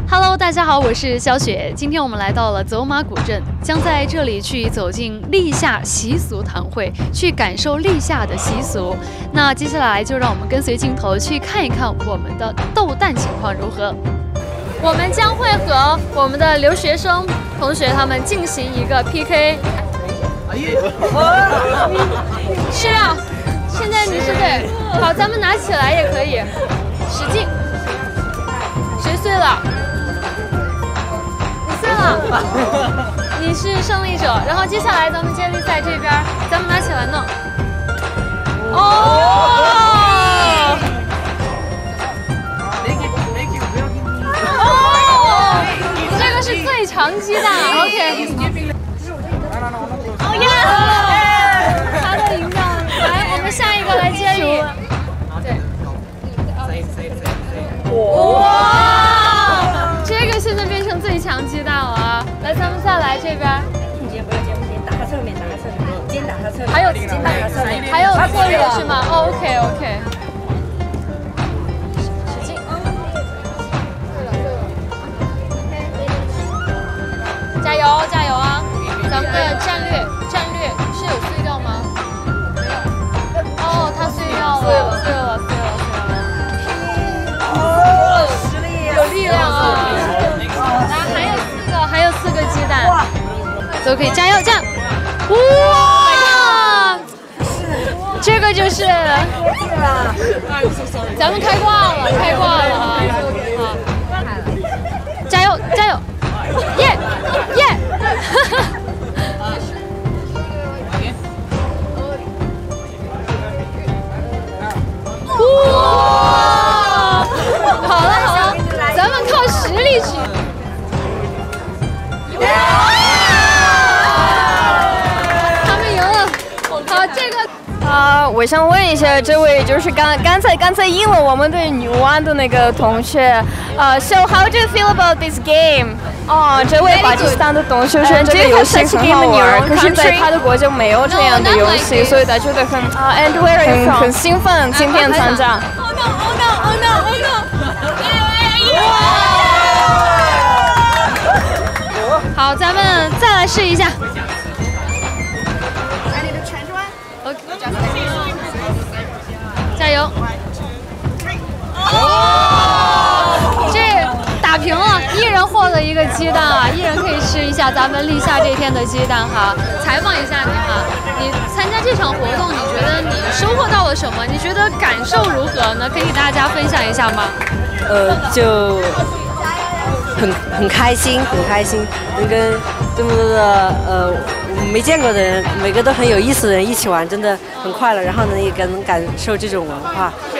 Hello， 大家好，我是小雪。今天我们来到了走马古镇，将在这里去走进立夏习俗堂会，去感受立夏的习俗。那接下来就让我们跟随镜头去看一看我们的斗蛋情况如何。我们将会和我们的留学生同学他们进行一个 PK。是啊，现在你是对，好，咱们拿起来也可以，使劲。谁碎了？你碎了，你是胜利者。然后接下来咱们接力赛这边，咱们拿起来弄。哦！哦！这个是最长鸡蛋 ，OK。哦耶！他的赢掉了。来，我们下一个来接力。对。哇！这个现在变成最强鸡蛋了啊！来，咱们再来这边。 打他侧面，打他侧面，肩打他侧面。 还有肩打他侧面， 还有策略是吗？哦 ，OK。使劲。加油加油啊！咱们的战略是有碎掉吗？没有。哦，它碎掉了，碎了。 实力有力量啊！来，还有4个鸡蛋，都可以加油！哇！这个就是，咱们开挂了啊！好，加油！耶！哇！好了，咱们靠实力去。他们赢了。好，这个。 我想问一下，这位就是刚才赢了我们队女篮的那个同学，So how do you feel about this game？ 这位巴基斯坦的同学说这个游戏很好玩，可是在他的国家没有这样的游戏，所以他觉得很兴奋，今天参加。 Oh no！ 好，咱们再来试一下。加油！这打平了，一人获得1个鸡蛋啊！一人可以吃一下咱们立夏这天的鸡蛋哈。采访一下你哈，你参加这场活动，你觉得你收获到了什么？你觉得感受如何呢？可以给大家分享一下吗？ 就很开心，能跟这么多的没见过的人，每个都很有意思的人一起玩，真的很快乐。然后呢，也能感受这种文化。